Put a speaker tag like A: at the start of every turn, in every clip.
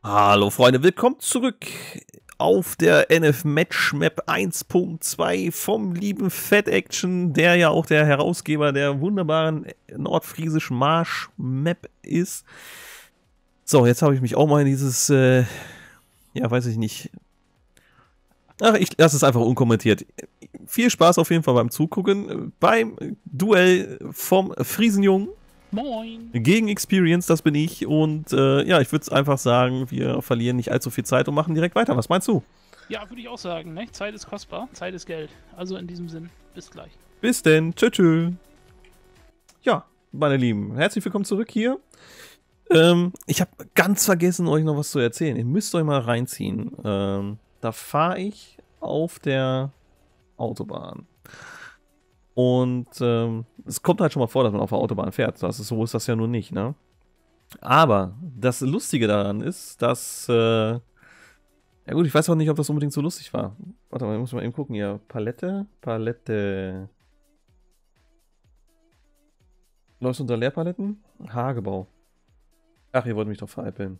A: Hallo Freunde, willkommen zurück auf der NF Match Map 1.2 vom lieben Fat Action, der ja auch der Herausgeber der wunderbaren nordfriesischen Marsch Map ist. So, jetzt habe ich mich auch mal in dieses, ja, weiß ich nicht. Ach, ich lasse es einfach unkommentiert. Viel Spaß auf jeden Fall beim Zugucken, beim Duell vom Friesenjungen.
B: Moin!
A: Gegen Experience, das bin ich. Und ja, ich würde einfach sagen, wir verlieren nicht allzu viel Zeit und machen direkt weiter. Was meinst du?
B: Ja, würde ich auch sagen, ne? Zeit ist kostbar, Zeit ist Geld. Also in diesem Sinn, bis gleich.
A: Bis denn. Tschö, tschö. Ja, meine Lieben, herzlich willkommen zurück hier. Ich habe ganz vergessen, euch noch was zu erzählen. Ihr müsst euch mal reinziehen. Da fahre ich auf der Autobahn. Und es kommt halt schon mal vor, dass man auf der Autobahn fährt. So ist das ja nun nicht, ne? Aber das Lustige daran ist, dass ja gut, ich weiß auch nicht, ob das unbedingt so lustig war. Warte mal, ich muss mal eben gucken hier. Palette. Läufst du unter Leerpaletten? Hagebau. Ach, ihr wollt mich doch veräppeln.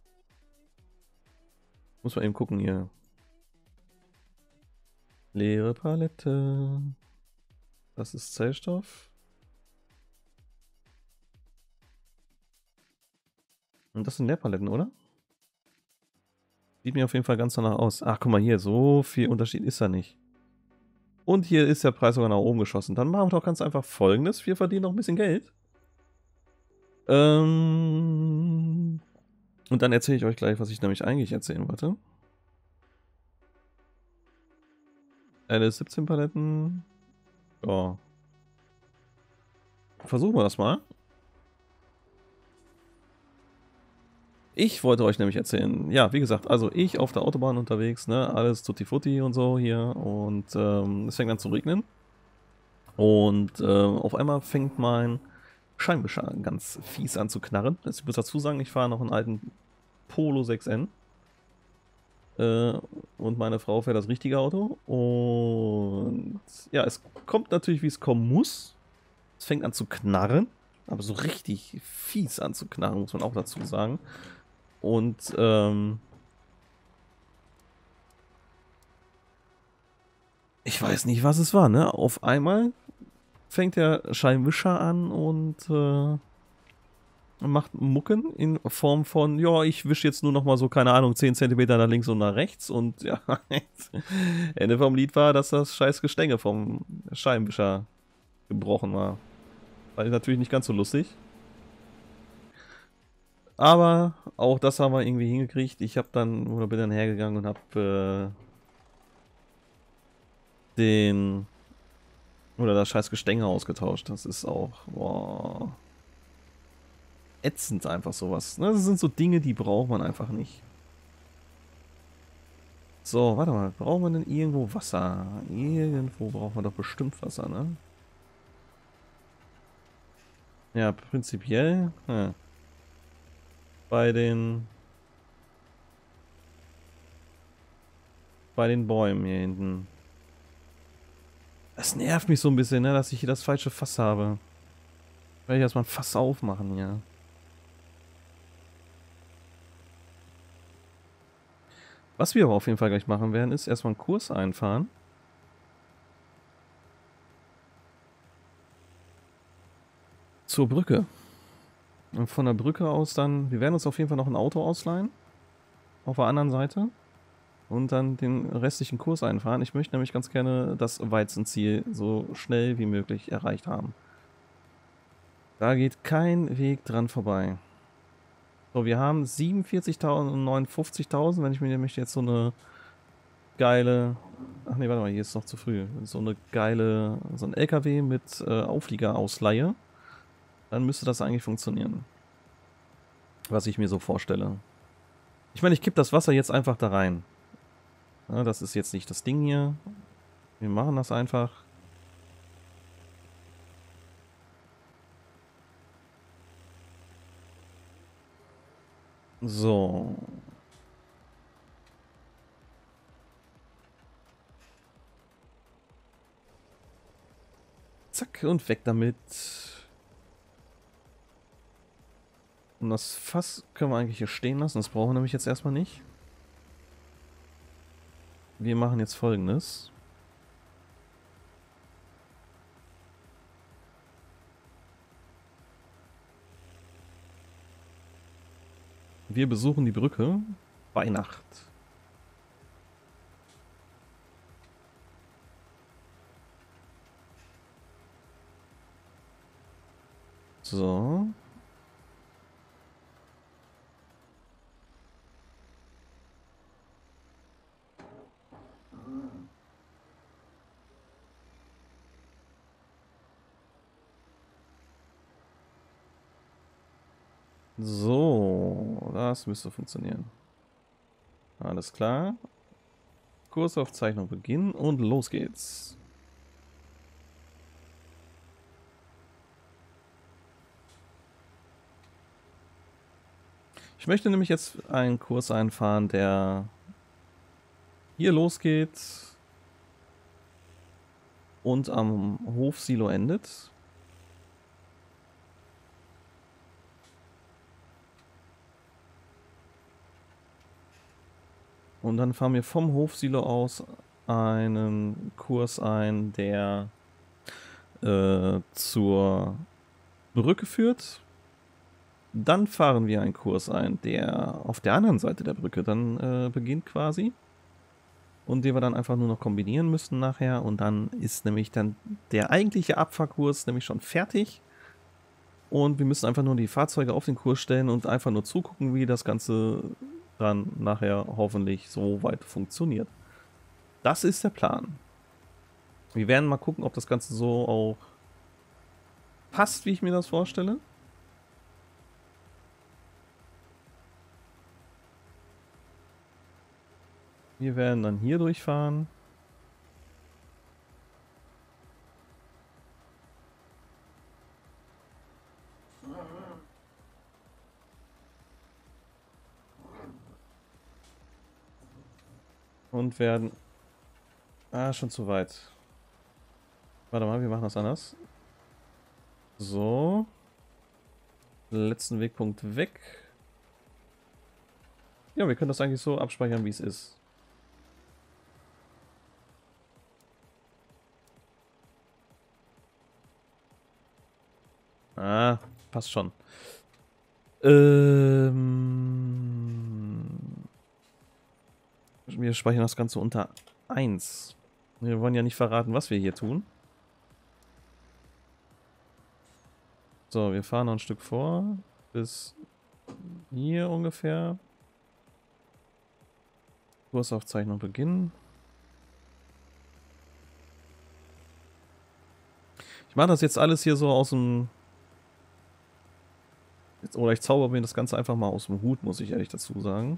A: Muss mal eben gucken hier. Leere Palette. Das ist Zellstoff. Und das sind Leerpaletten, oder? Sieht mir auf jeden Fall ganz danach aus. Ach, guck mal hier, so viel Unterschied ist da nicht. Und hier ist der Preis sogar nach oben geschossen. Dann machen wir doch ganz einfach Folgendes. Wir verdienen noch ein bisschen Geld. Und dann erzähle ich euch gleich, was ich nämlich eigentlich erzählen wollte. LS17 Paletten. Ja. Versuchen wir das mal. Ich wollte euch nämlich erzählen, ja, wie gesagt, also ich auf der Autobahn unterwegs, ne, alles tutti frutti und so hier und es fängt an zu regnen. Und auf einmal fängt mein Scheinwischer ganz fies an zu knarren. Ich muss dazu sagen, ich fahre noch einen alten Polo 6N. Und meine Frau fährt das richtige Auto. Und ja, es kommt natürlich, wie es kommen muss. Es fängt an zu knarren. Aber so richtig fies an zu knarren, muss man auch dazu sagen. Und ich weiß nicht, was es war, ne? Auf einmal fängt der Scheinwischer an und macht Mucken in Form von, ja, ich wische jetzt nur noch mal so, keine Ahnung, 10 Zentimeter nach links und nach rechts. Und ja, Ende vom Lied war, dass das scheiß Gestänge vom Scheinwischer gebrochen war. War natürlich nicht ganz so lustig. Aber auch das haben wir irgendwie hingekriegt. Ich habe dann, oder bin dann hergegangen und habe das scheiß Gestänge ausgetauscht. Das ist auch, boah, ätzend einfach sowas. Ne? Das sind so Dinge, die braucht man einfach nicht. So, warte mal. Brauchen wir denn irgendwo Wasser? Irgendwo brauchen wir doch bestimmt Wasser, ne? Ja, prinzipiell. Ja. Bei den Bäumen hier hinten. Das nervt mich so ein bisschen, ne, dass ich hier das falsche Fass habe. Werde ich erstmal ein Fass aufmachen hier. Was wir aber auf jeden Fall gleich machen werden, ist erstmal einen Kurs einfahren. Zur Brücke. Und von der Brücke aus dann, wir werden uns auf jeden Fall noch ein Auto ausleihen. Auf der anderen Seite. Und dann den restlichen Kurs einfahren. Ich möchte nämlich ganz gerne das Weizenziel so schnell wie möglich erreicht haben. Da geht kein Weg dran vorbei. So, wir haben 47.000 und 59.000, wenn ich mir nämlich jetzt so eine geile... Ach nee, warte mal, hier ist noch zu früh. So ein LKW mit Auflieger ausleihe, dann müsste das eigentlich funktionieren. Was ich mir so vorstelle. Ich meine, ich kippe das Wasser jetzt einfach da rein. Ja, das ist jetzt nicht das Ding hier. Wir machen das einfach. So. Zack, und weg damit. Und das Fass können wir eigentlich hier stehen lassen. Das brauchen wir nämlich jetzt erstmal nicht. Wir machen jetzt Folgendes. Wir besuchen die Brücke bei Nacht. So. So, das müsste funktionieren. Alles klar. Kursaufzeichnung beginnen und los geht's. Ich möchte nämlich jetzt einen Kurs einfahren, der hier losgeht und am Hofsilo endet. Und dann fahren wir vom Hofsilo aus einen Kurs ein, der zur Brücke führt. Dann fahren wir einen Kurs ein, der auf der anderen Seite der Brücke dann beginnt quasi. Und den wir dann einfach nur noch kombinieren müssen nachher. Und dann ist nämlich dann der eigentliche Abfahrkurs nämlich schon fertig. Und wir müssen einfach nur die Fahrzeuge auf den Kurs stellen und einfach nur zugucken, wie das Ganze dann nachher hoffentlich so weit funktioniert. Das ist der Plan. Wir werden mal gucken, ob das Ganze so auch passt, wie ich mir das vorstelle. Wir werden dann hier durchfahren. Und werden... Ah, schon zu weit. Warte mal, wir machen das anders. So. Letzten Wegpunkt weg. Ja, wir können das eigentlich so abspeichern, wie es ist. Ah, passt schon. Wir speichern das Ganze unter 1. Wir wollen ja nicht verraten, was wir hier tun. So, wir fahren noch ein Stück vor. Bis hier ungefähr. Kursaufzeichnung beginnen. Ich mache das jetzt alles hier so aus dem... Oder ich zauber mir das Ganze einfach mal aus dem Hut, muss ich ehrlich dazu sagen.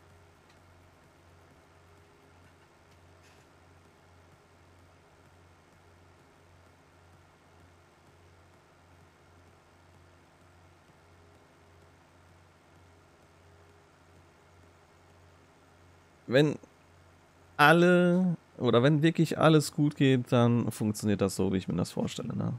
A: Wenn alle... Oder wenn wirklich alles gut geht, dann funktioniert das so, wie ich mir das vorstelle, ne?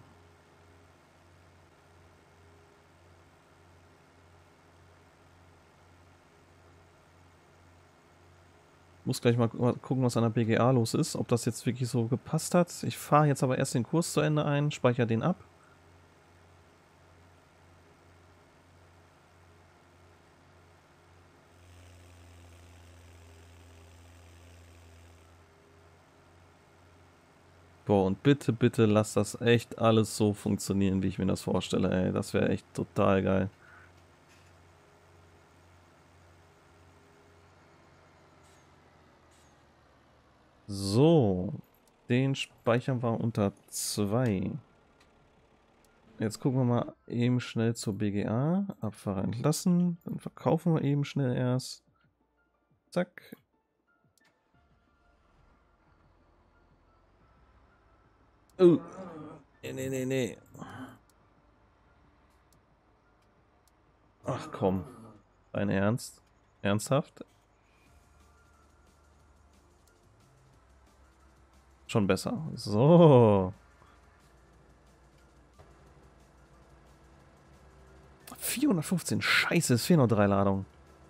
A: Muss gleich mal gucken, was an der BGA los ist, ob das jetzt wirklich so gepasst hat. Ich fahre jetzt aber erst den Kurs zu Ende ein, speichere den ab. Boah, und bitte, bitte lass das echt alles so funktionieren, wie ich mir das vorstelle, ey. Das wäre echt total geil. So, den speichern wir unter 2. Jetzt gucken wir mal eben schnell zur BGA. Abfahrer entlassen. Dann verkaufen wir eben schnell erst. Zack. Oh. Nee, nee, nee. Ach komm. Dein Ernst? Ernsthaft? Schon besser. So. 415. Scheiße, es fehlen noch 3 Ladungen.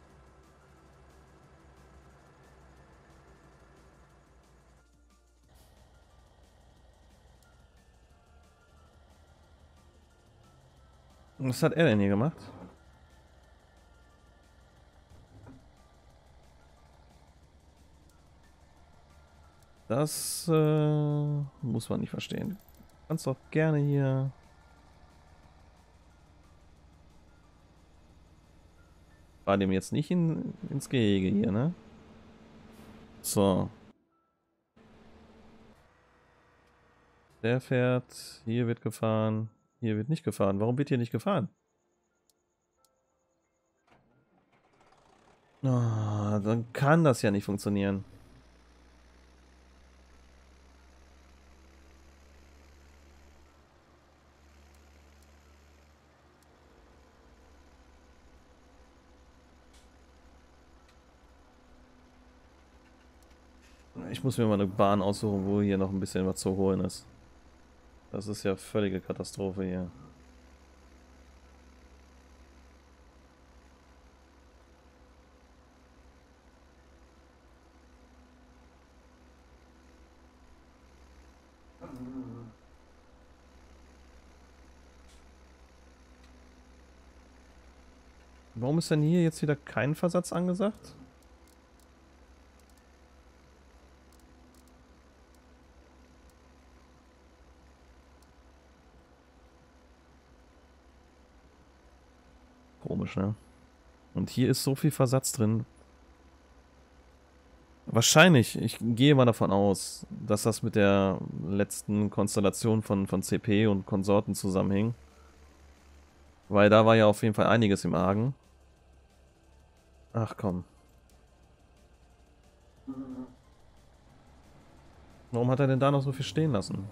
A: Was hat er denn hier gemacht? Das muss man nicht verstehen. Du kannst doch gerne hier... War dem jetzt nicht ins Gehege hier, ne? So. Der fährt, hier wird gefahren, hier wird nicht gefahren. Warum wird hier nicht gefahren? Ah, dann kann das ja nicht funktionieren. Ich muss mir mal eine Bahn aussuchen, wo hier noch ein bisschen was zu holen ist. Das ist ja völlige Katastrophe hier. Warum ist denn hier jetzt wieder kein Versatz angesagt? Komisch, ne? Und hier ist so viel Versatz drin. Wahrscheinlich, ich gehe mal davon aus, dass das mit der letzten Konstellation von CP und Konsorten zusammenhing. Weil da war ja auf jeden Fall einiges im Argen. Ach komm. Warum hat er denn da noch so viel stehen lassen?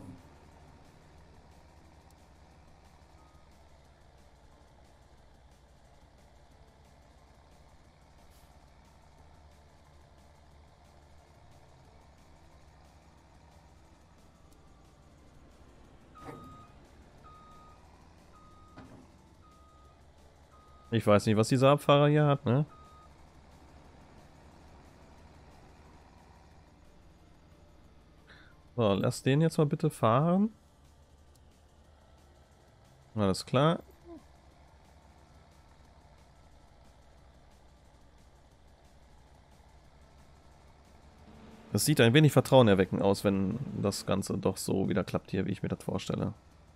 A: Ich weiß nicht, was dieser Abfahrer hier hat, ne? So, lass den jetzt mal bitte fahren. Alles klar. Das sieht ein wenig vertrauenerweckend aus, wenn das Ganze doch so wieder klappt hier, wie ich mir das vorstelle.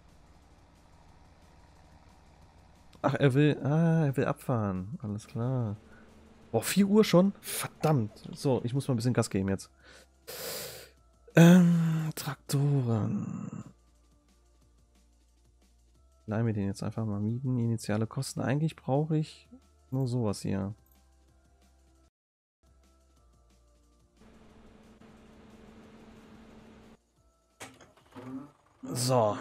A: Ach, er will abfahren. Alles klar. Boah, 4 Uhr schon? Verdammt. So, ich muss mal ein bisschen Gas geben jetzt. Traktoren. Leih mir den jetzt einfach mal mieten. Initiale Kosten. Eigentlich brauche ich nur sowas hier. So.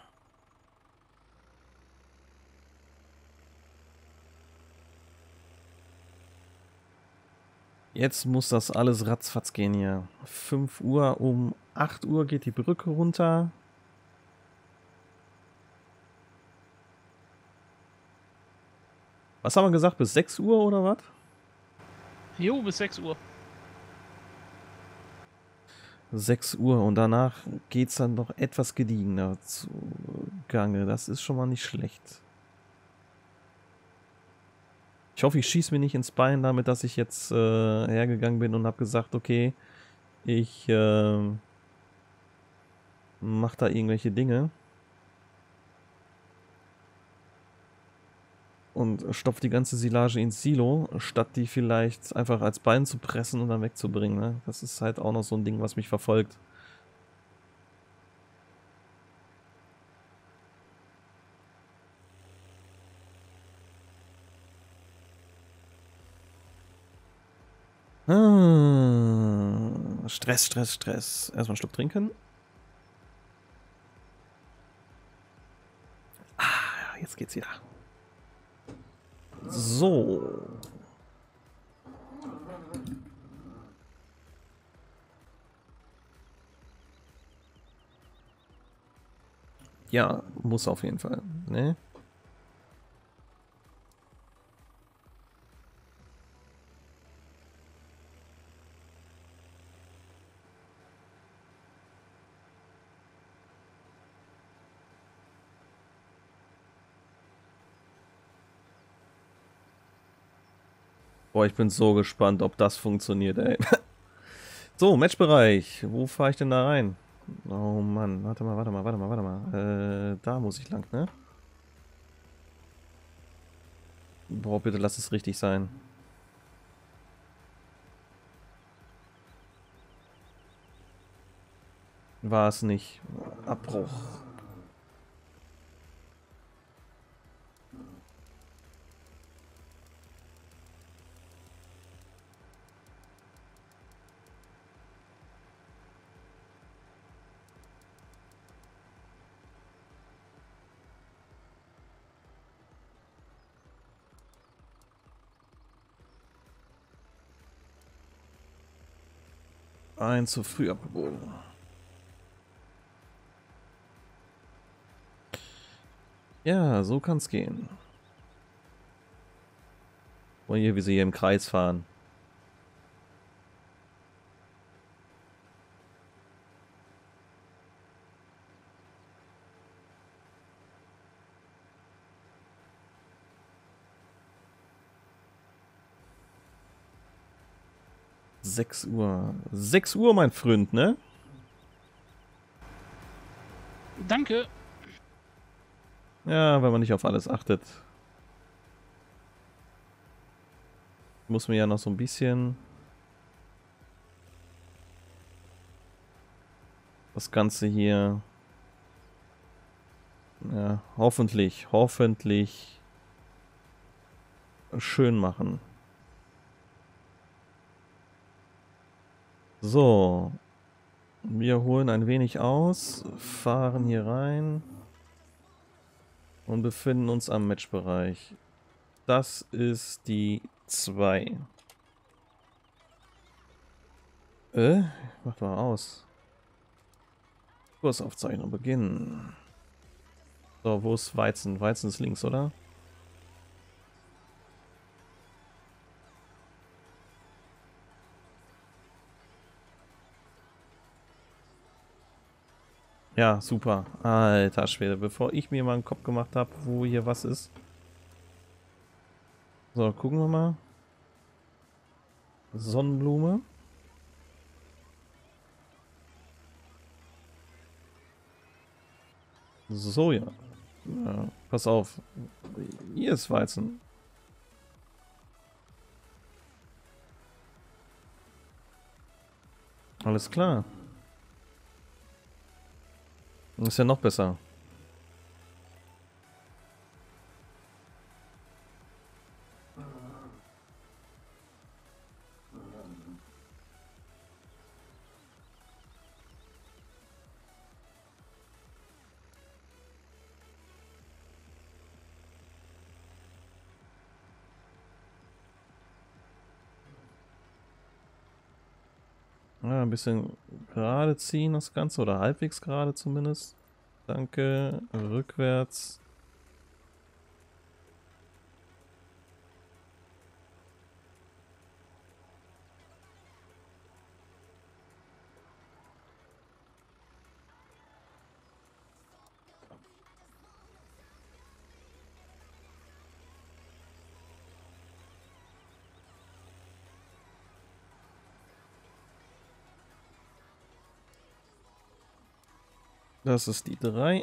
A: Jetzt muss das alles ratzfatz gehen hier. 5 Uhr, um 8 Uhr geht die Brücke runter. Was haben wir gesagt? Bis 6 Uhr oder was?
B: Jo, bis 6 Uhr.
A: 6 Uhr und danach geht es dann noch etwas gediegener zu Gange. Das ist schon mal nicht schlecht. Ich hoffe, ich schieße mir nicht ins Bein damit, dass ich jetzt hergegangen bin und habe gesagt, okay, ich mache da irgendwelche Dinge. Und stopfe die ganze Silage ins Silo, statt die vielleicht einfach als Bein zu pressen und dann wegzubringen. Ne? Das ist halt auch noch so ein Ding, was mich verfolgt. Stress, Stress, Stress. Erstmal einen Schluck trinken. Ah, jetzt geht's wieder. So. Ja, muss auf jeden Fall. Ne? Boah, ich bin so gespannt, ob das funktioniert, ey. So, Matchbereich. Wo fahre ich denn da rein? Oh Mann, warte mal, warte mal, warte mal, warte mal. Da muss ich lang, ne? Boah, bitte lass es richtig sein. War es nicht. Abbruch. Ein zu früh abgebogen. Ja, so kann's gehen. Und hier, wie sie hier im Kreis fahren. Sechs Uhr. 6 Uhr, mein Freund, ne?
B: Danke.
A: Ja, wenn man nicht auf alles achtet. Muss mir ja noch so ein bisschen das Ganze hier, ja, hoffentlich schön machen. So, wir holen ein wenig aus, fahren hier rein und befinden uns am Matchbereich. Das ist die 2. Mach doch mal aus. Kursaufzeichnung beginnen. So, wo ist Weizen? Weizen ist links, oder? Ja, super. Alter Schwede, bevor ich mir mal einen Kopf gemacht habe, wo hier was ist. So, gucken wir mal. Sonnenblume. Soja. Ja, pass auf. Hier ist Weizen. Alles klar. Ist ja noch besser. Ja, ein bisschen gerade ziehen das Ganze oder halbwegs gerade zumindest. Danke. Rückwärts. Das ist die 3.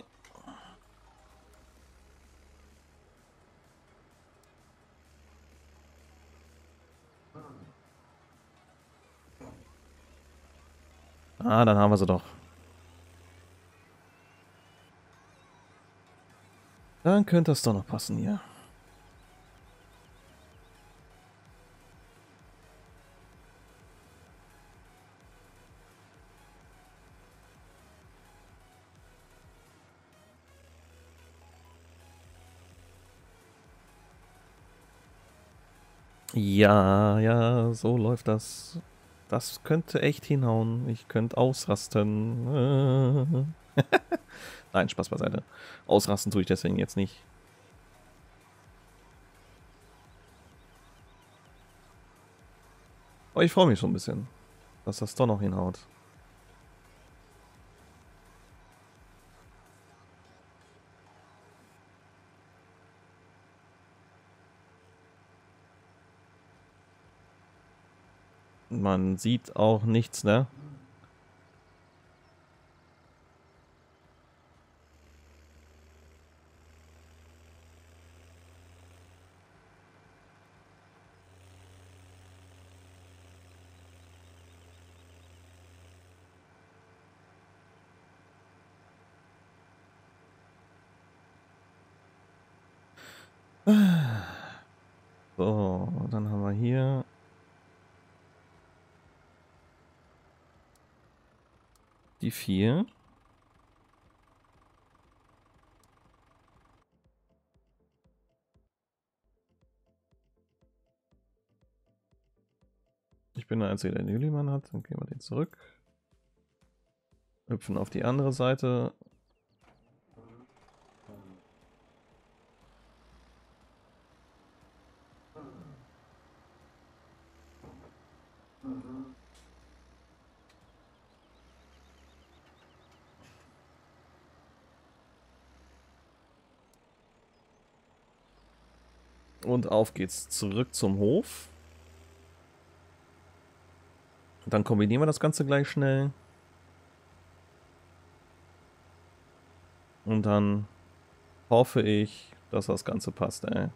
A: Ah, dann haben wir sie doch. Dann könnte das doch noch passen hier. Ja, ja, so läuft das. Das könnte echt hinhauen. Ich könnte ausrasten. Nein, Spaß beiseite. Ausrasten tue ich deswegen jetzt nicht. Aber ich freue mich schon ein bisschen, dass das doch noch hinhaut. Man sieht auch nichts, ne? So, dann haben wir hier die 4. Ich bin der Einzige, der den Julimann hat. Dann gehen wir den zurück. Hüpfen auf die andere Seite. Und auf geht's zurück zum Hof. Dann kombinieren wir das Ganze gleich schnell. Und dann hoffe ich, dass das Ganze passt, ey.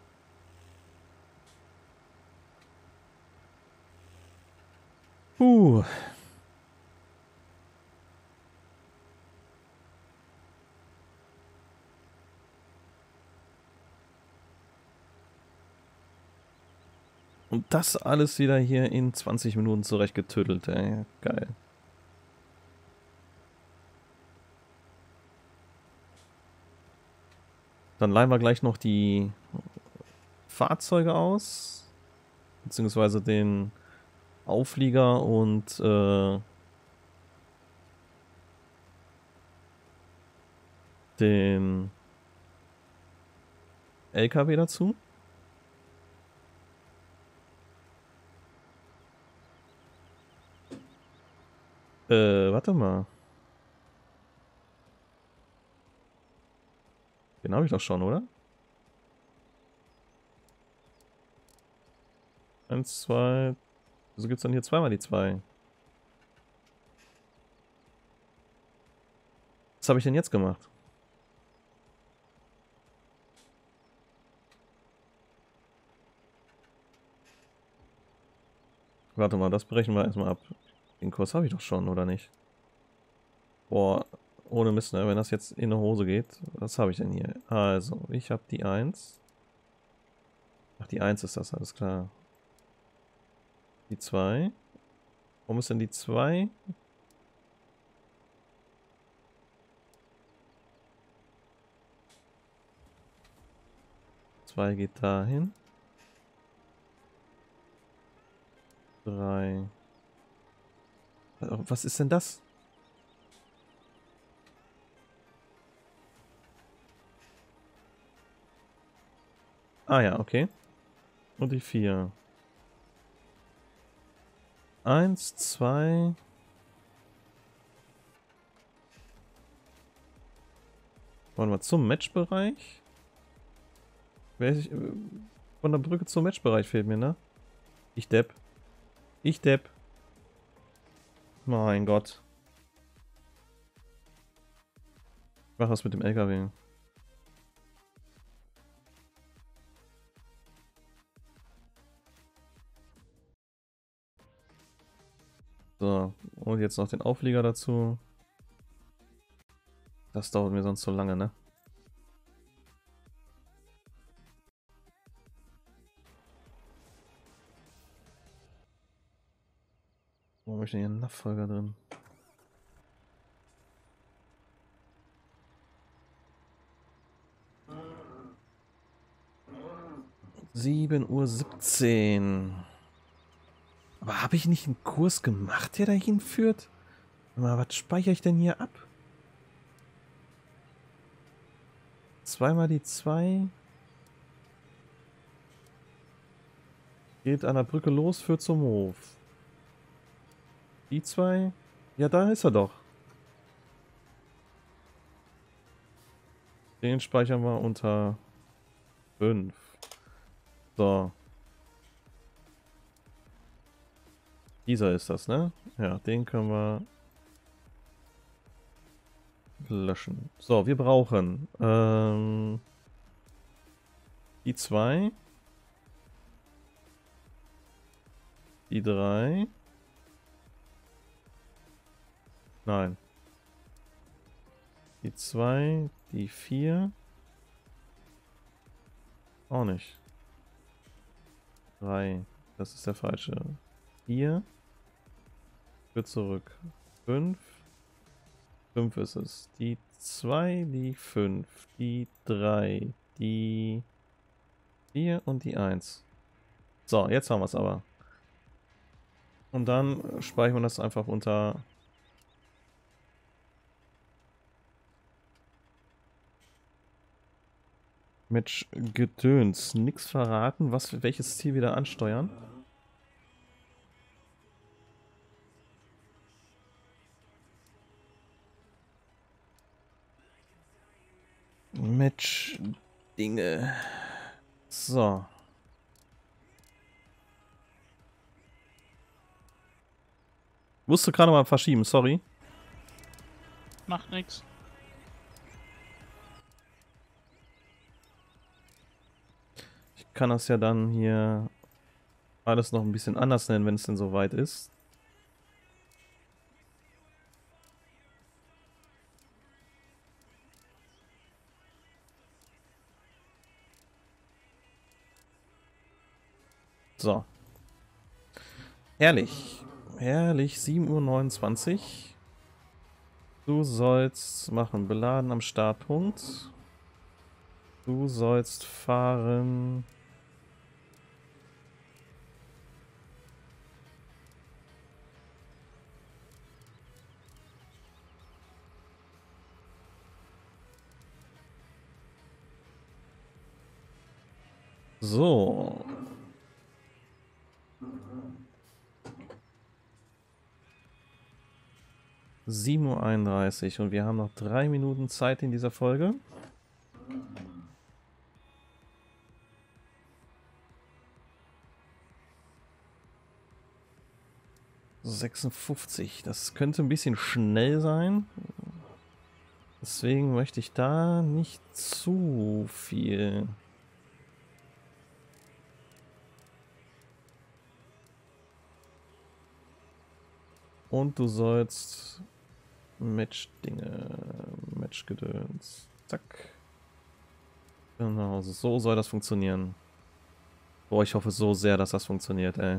A: Und das alles wieder hier in 20 Minuten zurechtgetüttelt, ey. Geil. Dann leihen wir gleich noch die Fahrzeuge aus. Beziehungsweise den Auflieger und den LKW dazu. Warte mal. Den habe ich doch schon, oder? 1, 2. Wieso gibt es dann hier zweimal die 2? Was habe ich denn jetzt gemacht? Warte mal, das brechen wir erstmal ab. Den Kurs habe ich doch schon, oder nicht? Boah, ohne Mist, ne? Wenn das jetzt in die Hose geht, was habe ich denn hier? Also, ich habe die 1. Ach, die 1 ist das, alles klar. Die 2. Warum ist denn die 2? Zwei geht dahin. 3. Was ist denn das? Ah ja, okay. Und die 4. 1, 2. Wollen wir zum Matchbereich? Von der Brücke zum Matchbereich fehlt mir, ne? Ich Depp. Ich Depp. Mein Gott. Ich mach was mit dem LKW. So, und jetzt noch den Auflieger dazu. Das dauert mir sonst so lange, ne? Warum habe ich denn hier einen Nachfolger drin? Uhr 17. Aber habe ich nicht einen Kurs gemacht, der dahin führt? Mal, was speichere ich denn hier ab? Zweimal die 2. Geht an der Brücke los, führt zum Hof. Die 2. Ja, da ist er doch. Den speichern wir unter 5. So. Dieser ist das, ne? Ja, den können wir löschen. So, wir brauchen die 2, die 3. Nein. Die 2, die 4. Auch nicht. 3. Das ist der falsche. 4. Wird zurück. 5. 5 ist es. Die 2, die 5, die 3, die 4 und die 1. So, jetzt haben wir es aber. Und dann speichern wir das einfach unter Match Gedöns. Nix verraten, welches Ziel wir da ansteuern. Match Dinge. So. Musste gerade mal verschieben, sorry.
B: Macht nix.
A: Ich kann das ja dann hier alles noch ein bisschen anders nennen, wenn es denn soweit ist. So. Herrlich. Herrlich, 7:29 Uhr. Du sollst machen, beladen am Startpunkt. Du sollst fahren. So. Sieben Uhr 31 und wir haben noch 3 Minuten Zeit in dieser Folge. ...56. Das könnte ein bisschen schnell sein. Deswegen möchte ich da nicht zu viel... Und du sollst... Match-Dinge... Match-Gedöns... Zack. Genau, so soll das funktionieren. Boah, ich hoffe so sehr, dass das funktioniert, ey.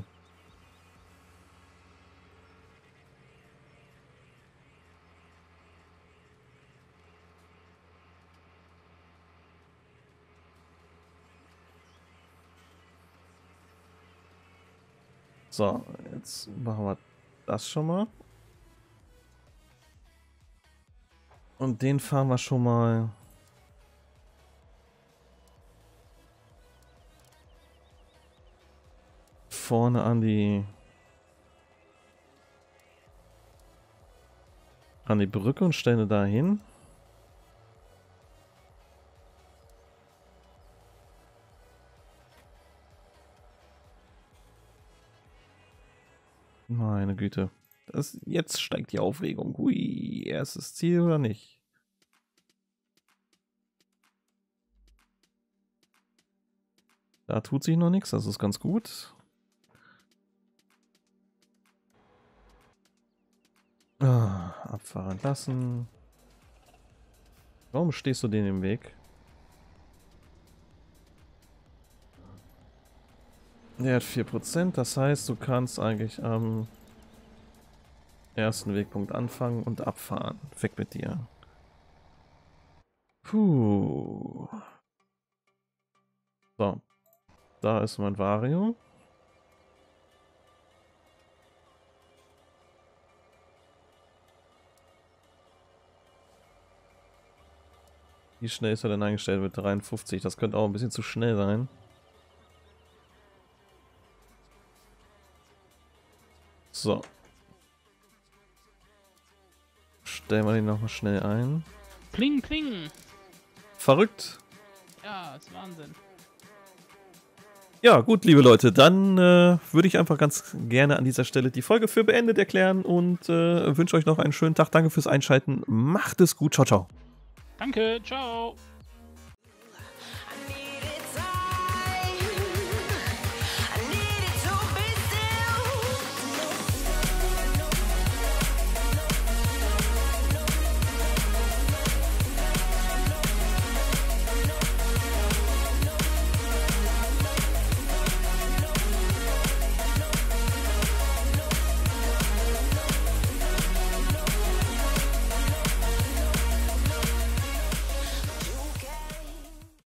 A: So, jetzt machen wir das schon mal. Und den fahren wir schon mal vorne an die Brücke und stellen da hin. Meine Güte. Jetzt steigt die Aufregung. Hui, erstes Ziel oder nicht? Da tut sich noch nichts, das ist ganz gut. Abfahren lassen. Warum stehst du denen im Weg? Der hat 4%, das heißt, du kannst eigentlich am ersten Wegpunkt anfangen und abfahren. Weg mit dir. Puh. So. Da ist mein Vario. Wie schnell ist er denn eingestellt mit 53? Das könnte auch ein bisschen zu schnell sein. So. Stellen wir den nochmal schnell ein.
B: Kling, kling.
A: Verrückt.
B: Ja, ist Wahnsinn.
A: Ja, gut, liebe Leute, dann würde ich einfach ganz gerne an dieser Stelle die Folge für beendet erklären und wünsche euch noch einen schönen Tag. Danke fürs Einschalten. Macht es gut. Ciao, ciao.
B: Danke, ciao.